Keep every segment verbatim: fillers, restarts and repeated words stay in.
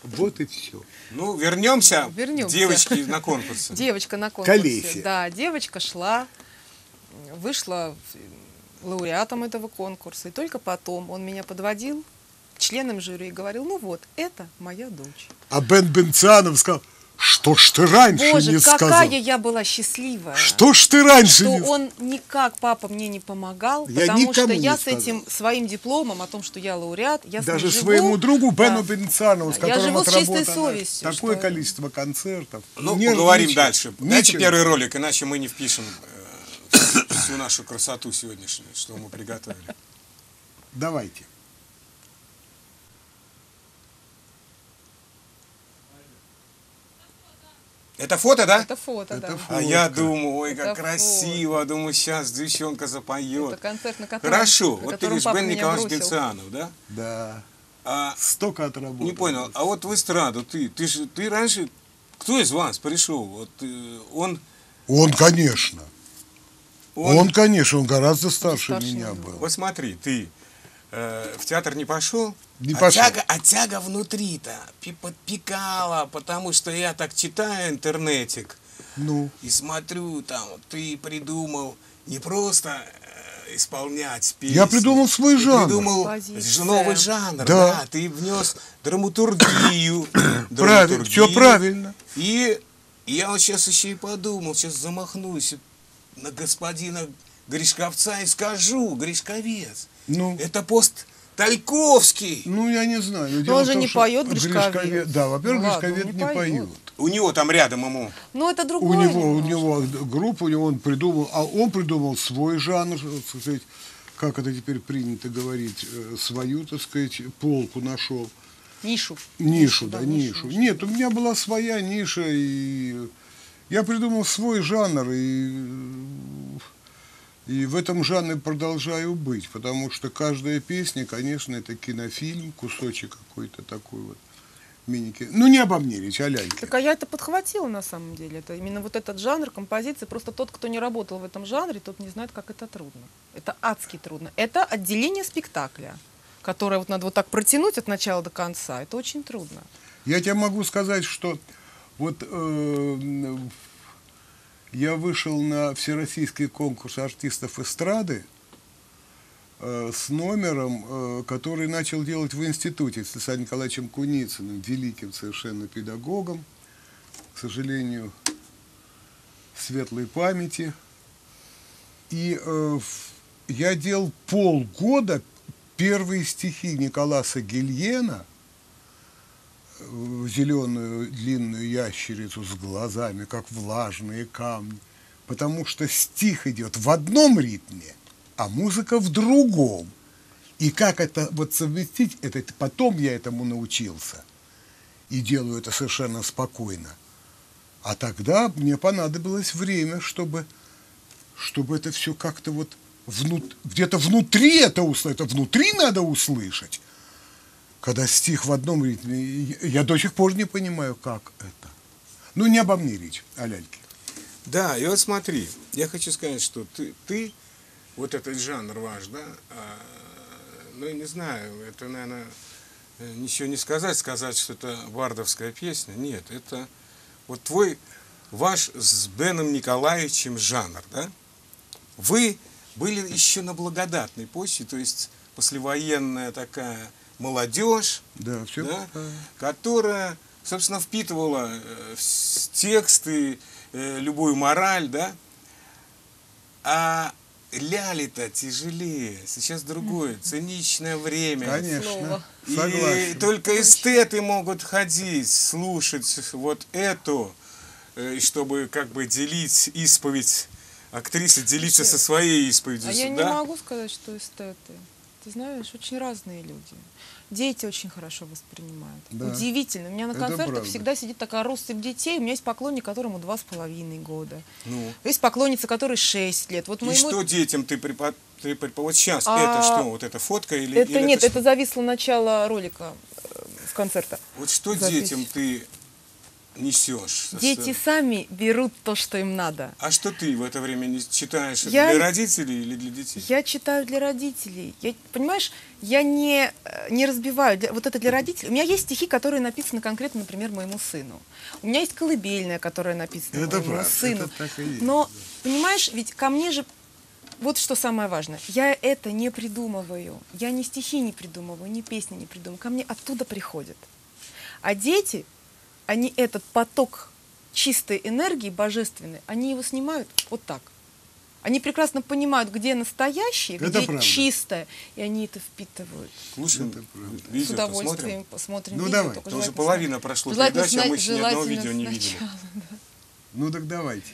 Вот и все. Ну, вернемся, Вернемся. к девочке на конкурсе. Девочка на конкурсе. Колесе. Да, девочка шла, вышла лауреатом этого конкурса. И только потом он меня подводил к членам жюри и говорил: ну вот, это моя дочь. А Бен Бенцианов сказал: что ж ты раньше Боже, не какая сказал? я была счастливая. Что ж ты раньше Что не он никак, папа, мне не помогал, Я потому что никому не я с сказал. этим своим дипломом о том, что я лауреат, я с Даже ним живу. своему другу Бену Да. Бенцианову, с Да, я которым живу с чистой отработано совестью, такое что- количество концертов. Ну, Не- поговорим ничего. дальше. Дайте Ничего. первый ролик, иначе мы не впишем э, всю нашу красоту сегодняшнюю, что мы приготовили. Давайте. Это фото, да? Это фото, Это да. фото. А я думаю, ой, как Это красиво. Думаю, сейчас девчонка запоет. Это концерт, на котором, Хорошо. на Вот ты котором говоришь, папа Бен меня Николаевич бросил. Бенцианов, да? Да. А, Столько отработал. не понял, а вот в эстраду ты, ты же, ты раньше, кто из вас пришел? Вот э, он, Он, конечно. он, Он, конечно, он гораздо старше Старше меня меня. был. вот смотри, ты э, в театр не пошел? Не а пошел. Тяга, а тяга внутри-то пи- подпекала, потому что я так читаю интернетик Ну, и смотрю, там, ты придумал не просто э, исполнять песни. Я придумал свой ты жанр. придумал Позиция. новый жанр, Да. да. Ты внес драматургию. правильно, все драматургию. правильно. И я вот сейчас еще и подумал, сейчас замахнусь на господина Гришковца и скажу: Гришковец, Ну, это пост Тальковский. ну я не знаю. Но Но дело он в же том, не что поет Гришковец. Да, во-первых, Ну ладно, Гришковец он не не поет. поет. У него там рядом ему. Ну, это У другое. него, у немножко. него группа, у него он придумал, а он придумал свой жанр, так сказать, как это теперь принято говорить, э, свою, так сказать, полку нашел. Нишу. Нишу, да, нишу. Нет, у меня была своя ниша, и я придумал свой жанр, и, и в этом жанре продолжаю быть, потому что каждая песня, конечно, это кинофильм, кусочек какой-то такой вот. Миники. Ну, не обо мне речь, а ляльки. Так а я это подхватила на самом деле. Это именно вот этот жанр композиции. Просто тот, кто не работал в этом жанре, тот не знает, как это трудно. Это адски трудно. Это отделение спектакля, которое вот надо вот так протянуть от начала до конца. Это очень трудно. Я тебе могу сказать, что вот э, я вышел на всероссийский конкурс артистов эстрады э, с номером, э, который начал делать в институте с Александром Николаевичем Куницыным, великим совершенно педагогом, к сожалению, светлой памяти. И э, в- я делал полгода первые стихи Николаса Гильена, зеленую длинную ящерицу с глазами, как влажные камни, потому что стих идет в одном ритме, а музыка в другом. И как это вот совместить, это потом я этому научился и делаю это совершенно спокойно. А тогда мне понадобилось время, чтобы, чтобы это все как-то вот внут, где-то внутри это услышать, это внутри надо услышать. Когда стих в одном ритме, я до сих пор не понимаю, как это. Ну, не обо мне речь, а ляльке. Да, и вот смотри, я хочу сказать, что ты, ты вот этот жанр ваш, да, а, ну, я не знаю, это, наверное, ничего не сказать, сказать, что это бардовская песня. Нет, это вот твой, ваш с Беном Николаевичем жанр, да? Вы были еще на благодатной почве, то есть послевоенная такая молодежь, Да, все. да, которая, собственно, впитывала э, в тексты, э, любую мораль, да, а ляли-то тяжелее, сейчас другое, циничное время. Конечно, Слово. И согласен. только эстеты могут ходить, слушать вот это, э, чтобы как бы делить исповедь актрисы, делиться со своей исповедью. А я не да? могу сказать, что эстеты. Ты знаешь, очень разные люди. Дети очень хорошо воспринимают. Да. Удивительно. У меня на Это концертах правда. всегда сидит такая россыпь детей. У меня есть поклонник, которому два с половиной года. Ну. Есть поклонница, которой шесть лет. Вот И моему- что детям ты препод... ты препод- Вот сейчас А, это что? Вот эта фотка или Это или нет, что? это зависло начало ролика э, с концерта. Вот что запись. детям ты несешь. Дети сами берут то, что им надо. А что ты в это время не читаешь? Я... Для родителей или для детей? Я читаю для родителей. Я, понимаешь, я не, не разбиваю. Для, вот это для родителей. У меня есть стихи, которые написаны конкретно, например, моему сыну. У меня есть колыбельная, которая написана это моему правда, сыну. Это так и есть. Но, понимаешь, ведь ко мне же... Вот что самое важное. Я это не придумываю. Я ни стихи не придумываю, ни песни не придумываю. Ко мне оттуда приходят. А дети, они этот поток чистой энергии, божественной, они его снимают вот так. Они прекрасно понимают, где настоящее, это где правда. чистое, и они это впитывают. Слушаем С удовольствием посмотрим ну, видео. давай. Только уже половина прошла передачи, а мы еще ни одного видео не видели. Да. Ну так давайте.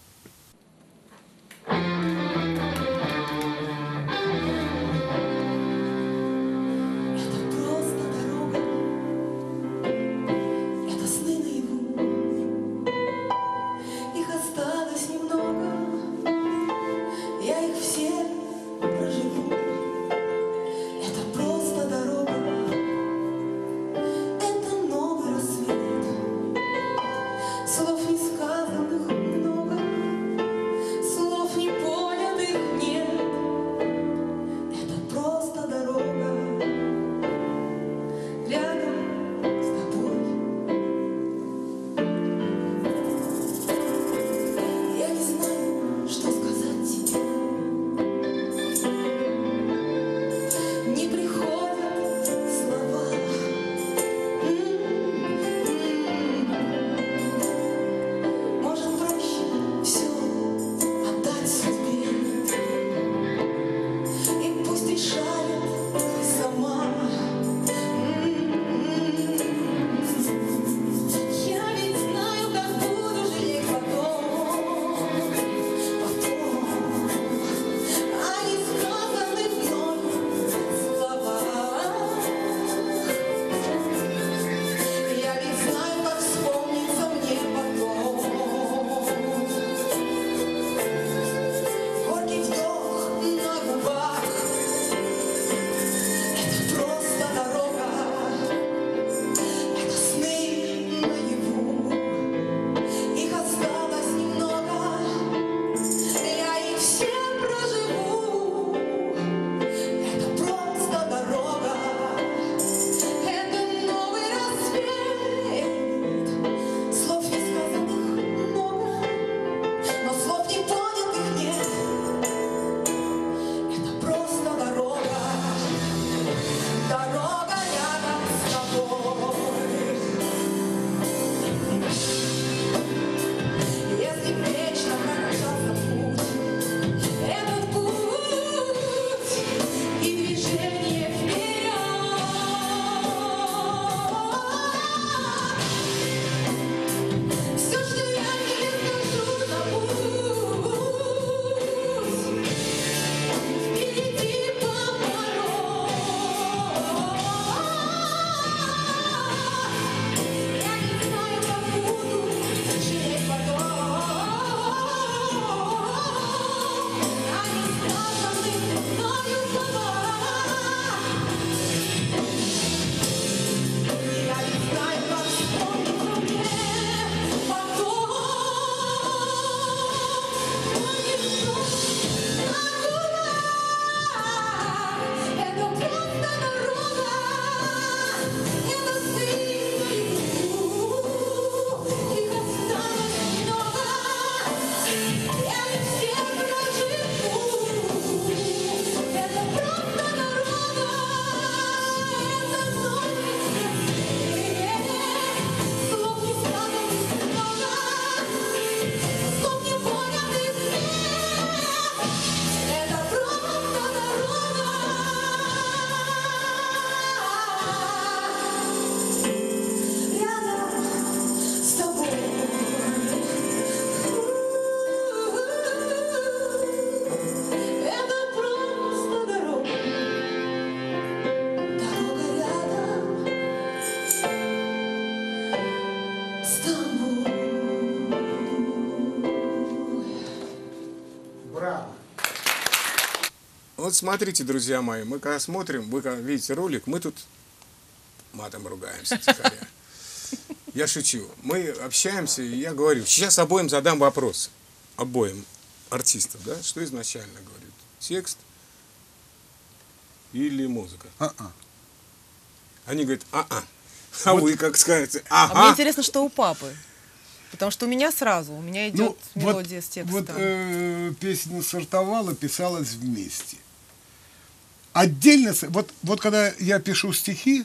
Вот смотрите, друзья мои, мы когда смотрим, вы когда видите ролик, мы тут матом ругаемся, тихоря. Я шучу. Мы общаемся, и я говорю, сейчас обоим задам вопрос. Обоим артистам, да? Что изначально говорит? Текст или музыка? А-а. Они говорят, а-а. А Вот. вы как скажете? А мне Ага. интересно, что у папы. Потому что у меня сразу, у меня идет Ну, мелодия вот, с текстом. Вот э, песня «Сортовала» писалась вместе. Отдельно, с- вот, вот когда я пишу стихи,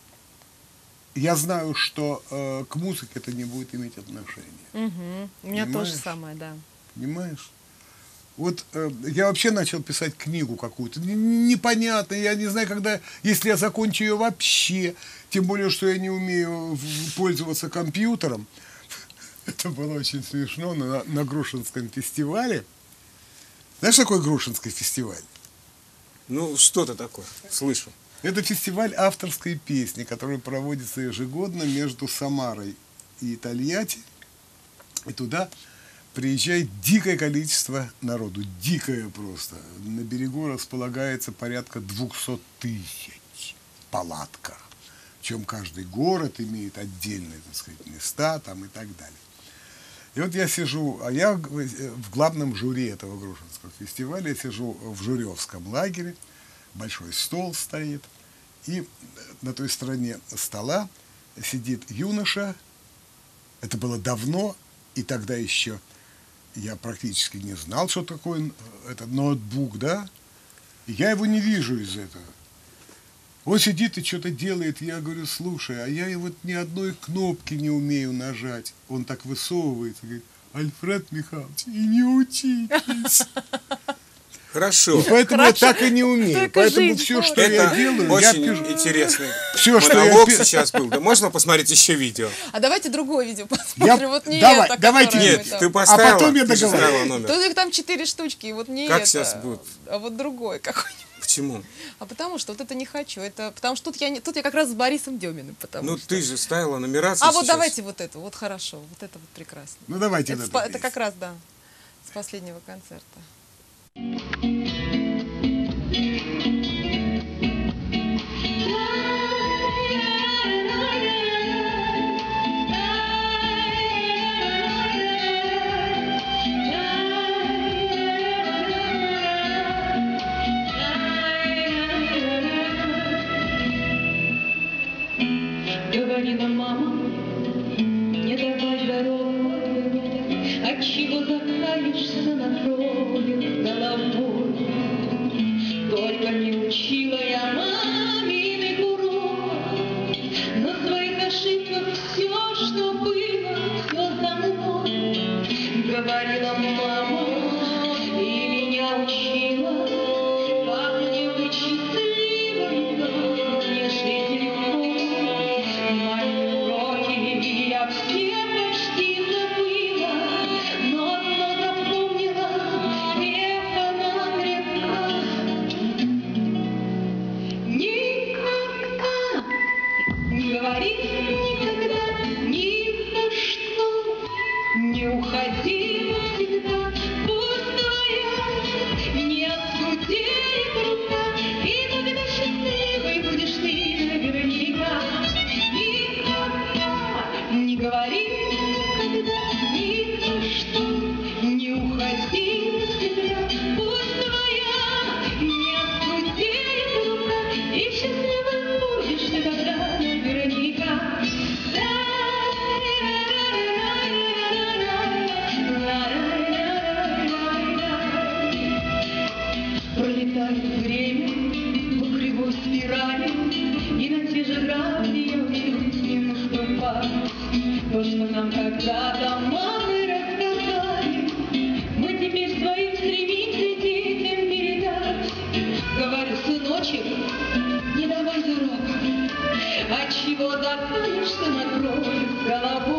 я знаю, что э, к музыке это не будет иметь отношения. Мгм. У меня Понимаешь? то же самое, да. Понимаешь? Вот э, я вообще начал писать книгу какую-то. н- Непонятно, я не знаю, когда, если я закончу ее вообще, тем более, что я не умею в- пользоваться компьютером. Это было очень смешно на, на Грушинском фестивале. Знаешь, такой Грушинский фестиваль? Ну, что-то такое. Слышу. Это фестиваль авторской песни, который проводится ежегодно между Самарой и Тольятти. И туда приезжает дикое количество народу. Дикое просто. На берегу располагается порядка двухсот тысяч палатка. Причем каждый город имеет отдельные, так сказать, места там и так далее. И вот я сижу, а я в главном жюри этого Грушинского фестиваля, я сижу в жюревском лагере, большой стол стоит, и на той стороне стола сидит юноша, это было давно, и тогда еще я практически не знал, что такое этот ноутбук, да, и я его не вижу из этого. Он сидит и что-то делает, я говорю, слушай, а я и вот ни одной кнопки не умею нажать. Он так высовывается, говорит, Альфред Михайлович, и не учитесь. Хорошо. И поэтому Хорошо. я так и не умею. Только Поэтому жизнь все, вот. что Это я делаю, я очень пишу. интересный Все, что я монолог пи- сейчас был. Да можно посмотреть еще видео? А давайте другое видео посмотрим. Я- Вот не давай, это, давайте которое мы Нет, там- ты поставила, потом я ты же договорю. ставила номер. Тут их там четыре штучки, вот не Как это, сейчас будет? а вот другой какой-нибудь. Почему? А потому что вот это не хочу. Это потому что тут я не, тут я как раз с Борисом Деминым, потому Ну что. ты же ставила нумерацию А вот сейчас. давайте вот эту, вот хорошо, вот это вот прекрасно. Ну давайте Это, на с по- эту это песню. как раз да, с последнего концерта. Говорила мама, не давай дорогу, отчего закаешься на кровью головой. Только не учила я маминых уроков, на своих ошибках все, что было, все за мной. Говорила мама, и меня учила, как мне быть счастливой, как мне жить легко. Мои уроки я все почти забыла, но одно запомнила, эхо нам река. Никогда, не говори никогда, ни за что, не уходи навсегда, пусть твоя не оскудеет рука, и тогда счастливой будешь ты наверняка. Никогда, не говори никогда, ни за что, не уходи навсегда, пусть твоя не оскудеет рука, и счастливой будешь ты тогда наверняка. Пролетает время по кривой спирали, и на те же грани я учусь не наступать. То, что нам когда-то мамы рассказали, мы теперь своим стремимся детям передать. Говорю, сыночек, не давай дорогу, отчего закаешься на кровь головой.